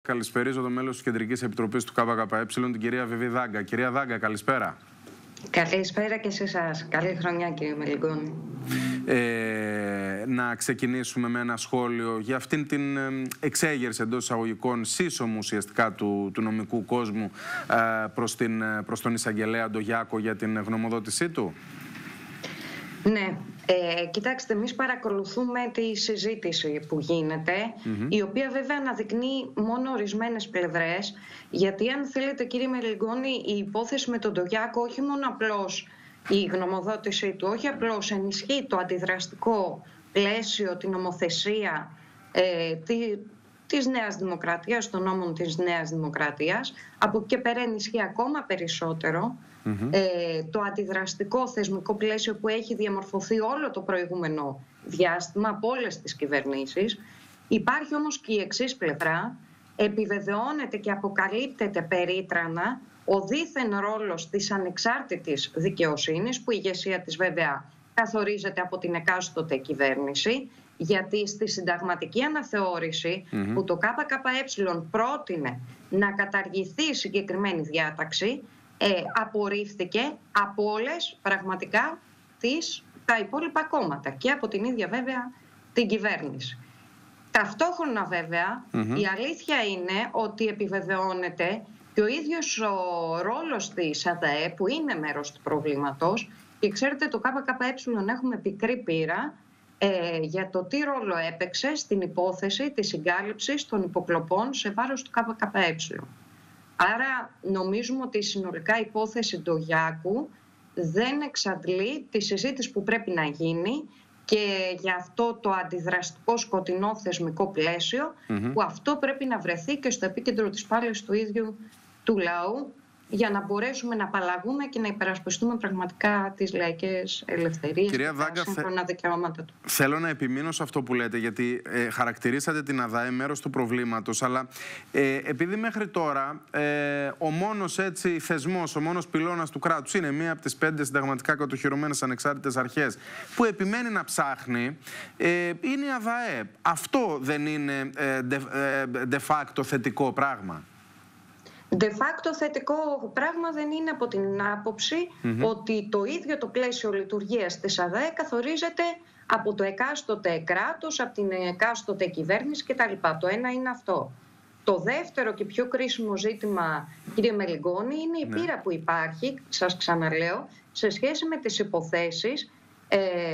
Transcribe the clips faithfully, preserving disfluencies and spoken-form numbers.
καλησπερίζω το μέλος της Κεντρικής Επιτροπής του ΚΚΕ, την κυρία Βιβί Δάγκα. Κυρία Δάγκα, καλησπέρα. Καλησπέρα και σε εσάς. Καλή χρονιά, κύριε Μελιγόνη. Ε, να ξεκινήσουμε με ένα σχόλιο για αυτήν την εξέγερση εντός εισαγωγικών σύσσωμου ουσιαστικά του, του νομικού κόσμου ε, προς, την, προς τον εισαγγελέα Ντογιάκο για την γνωμοδότησή του. Ναι, ε, κοιτάξτε, εμείς παρακολουθούμε τη συζήτηση που γίνεται, mm-hmm. η οποία βέβαια αναδεικνύει μόνο ορισμένες πλευρές, γιατί αν θέλετε, κύριε Μελιγόνη, η υπόθεση με τον Ντογιάκο όχι μόνο απλώς η γνωμοδότησή του, όχι απλώς ενισχύει το αντιδραστικό πλαίσιο, την νομοθεσία ε, τη, της Νέας Δημοκρατίας, των νόμων της Νέας Δημοκρατίας, από εκεί και πέρα ενισχύει ακόμα περισσότερο mm-hmm. ε, το αντιδραστικό θεσμικό πλαίσιο που έχει διαμορφωθεί όλο το προηγούμενο διάστημα από όλες τις κυβερνήσεις. Υπάρχει όμως και η εξής πλευρά, επιβεβαιώνεται και αποκαλύπτεται περίτρανα ο δίθεν ρόλος της ανεξάρτητης δικαιοσύνης, που η ηγεσία της βέβαια καθορίζεται από την εκάστοτε κυβέρνηση, γιατί στη συνταγματική αναθεώρηση mm-hmm. που το ΚΚΕ πρότεινε να καταργηθεί η συγκεκριμένη διάταξη, ε, απορρίφθηκε από όλες πραγματικά τις, τα υπόλοιπα κόμματα και από την ίδια βέβαια την κυβέρνηση. Ταυτόχρονα βέβαια mm-hmm. η αλήθεια είναι ότι επιβεβαιώνεται και ο ίδιος ο ρόλος της ΑΔΑΕ, που είναι μέρος του προβλήματος, και ξέρετε το ΚΚΕ έχουμε πικρή πείρα ε, για το τι ρόλο έπαιξε στην υπόθεση της συγκάλυψης των υποκλοπών σε βάρος του ΚΚΕ. Άρα νομίζουμε ότι η συνολικά υπόθεση Ντογιάκου δεν εξαντλεί τη συζήτηση που πρέπει να γίνει και για αυτό το αντιδραστικό σκοτεινό θεσμικό πλαίσιο mm-hmm. που αυτό πρέπει να βρεθεί και στο επίκεντρο της πάλης του ίδιου του λαού, για να μπορέσουμε να απαλλαγούμε και να υπερασπιστούμε πραγματικά τις λαϊκές ελευθερίες και τα σύγχρονα δικαιώματα του. Θέλω να επιμείνω σε αυτό που λέτε, γιατί ε, χαρακτηρίσατε την ΑΔΑΕ μέρος του προβλήματος, αλλά ε, επειδή μέχρι τώρα ε, ο μόνος έτσι θεσμός, ο μόνος πυλώνας του κράτους είναι μία από τις πέντε συνταγματικά κατοχυρωμένες ανεξάρτητες αρχές που επιμένει να ψάχνει, ε, είναι η ΑΔΑΕ. Αυτό δεν είναι ε, de, ε, de facto θετικό πράγμα? De facto θετικό πράγμα δεν είναι από την άποψη mm-hmm. ότι το ίδιο το πλαίσιο λειτουργίας της ΑΔΑΕ καθορίζεται από το εκάστοτε κράτος, από την εκάστοτε κυβέρνηση κτλ. Το ένα είναι αυτό. Το δεύτερο και πιο κρίσιμο ζήτημα, κύριε Μελιγόνη, είναι η πείρα ναι. που υπάρχει, σας ξαναλέω, σε σχέση με τις υποθέσεις ε,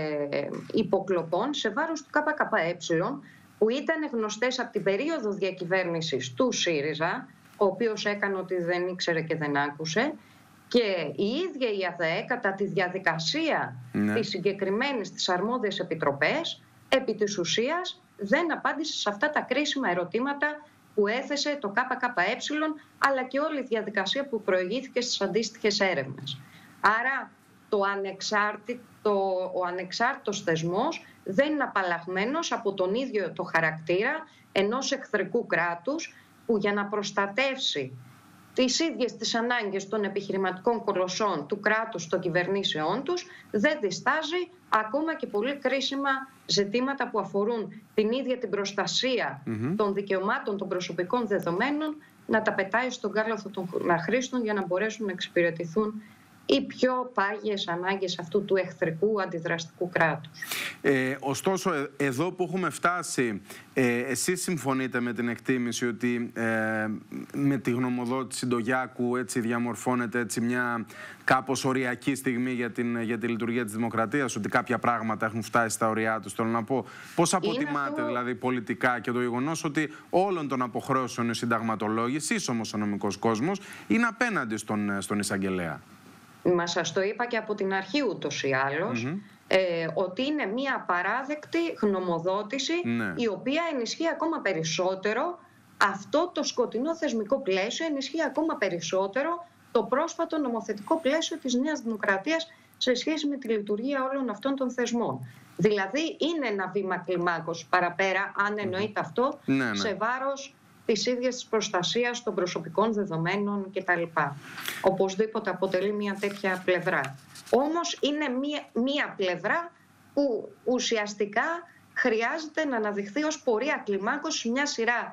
υποκλοπών σε βάρος του ΚΚΕ, που ήταν γνωστές από την περίοδο διακυβέρνησης του ΣΥΡΙΖΑ, ο οποίος έκανε ότι δεν ήξερε και δεν άκουσε, και η ίδια η ΑΔΑΕ κατά τη διαδικασία ναι. της συγκεκριμένης της αρμόδιες επιτροπές, επί της ουσίας δεν απάντησε σε αυτά τα κρίσιμα ερωτήματα που έθεσε το ΚΚΕ, αλλά και όλη η διαδικασία που προηγήθηκε στις αντίστοιχες έρευνες. Άρα το ανεξάρτητο, ο ανεξάρτητος θεσμός δεν είναι απαλλαγμένος από τον ίδιο το χαρακτήρα ενός εχθρικού κράτους, που για να προστατεύσει τις ίδιες τις ανάγκες των επιχειρηματικών κολοσσών του κράτους, των κυβερνήσεών τους, δεν διστάζει ακόμα και πολύ κρίσιμα ζητήματα που αφορούν την ίδια την προστασία mm-hmm. των δικαιωμάτων των προσωπικών δεδομένων, να τα πετάει στον κάλαθο των αχρήστων για να μπορέσουν να εξυπηρετηθούν οι πιο πάγιες ανάγκες αυτού του εχθρικού αντιδραστικού κράτους. Ε, ωστόσο, ε, εδώ που έχουμε φτάσει, ε, εσείς συμφωνείτε με την εκτίμηση ότι ε, με τη γνωμοδότηση Ντογιάκου έτσι διαμορφώνεται έτσι μια κάπως οριακή στιγμή για, την, για τη λειτουργία της δημοκρατίας, ότι κάποια πράγματα έχουν φτάσει στα ωριά τους? Θέλω να πω, πώς αποτιμάτε αυτό... δηλαδή πολιτικά και το γεγονός ότι όλων των αποχρώσεων οι συνταγματολόγοι, σύσσωμος ο νομικός κόσμος, είναι απέναντι στον, στον εισαγγελέα? Μα σας το είπα και από την αρχή ούτως ή άλλως, mm-hmm. ε, ότι είναι μια απαράδεκτη γνωμοδότηση ναι. η οποία ενισχύει ακόμα περισσότερο αυτό το σκοτεινό θεσμικό πλαίσιο, ενισχύει ακόμα περισσότερο το πρόσφατο νομοθετικό πλαίσιο της Νέας Δημοκρατίας σε σχέση με τη λειτουργία όλων αυτών των θεσμών. Δηλαδή είναι ένα βήμα κλιμάκος παραπέρα, αν εννοείται αυτό, ναι, ναι. σε βάρος της ίδιας της προστασίας των προσωπικών δεδομένων κτλ. Οπωσδήποτε αποτελεί μια τέτοια πλευρά. Όμως είναι μια, μια πλευρά που ουσιαστικά χρειάζεται να αναδειχθεί ως πορεία κλιμάκωση μια σειρά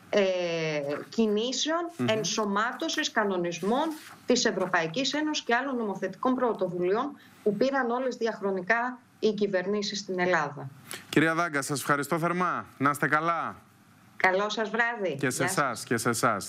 ε, κινήσεων mm-hmm. ενσωμάτωσης κανονισμών της Ευρωπαϊκής Ένωσης και άλλων νομοθετικών πρωτοβουλειών που πήραν όλες διαχρονικά οι κυβερνήσεις στην Ελλάδα. Κυρία Δάγκα, σας ευχαριστώ θερμά. Να είστε καλά. Καλό σας βράδυ. Και σε εσάς, και σε εσάς.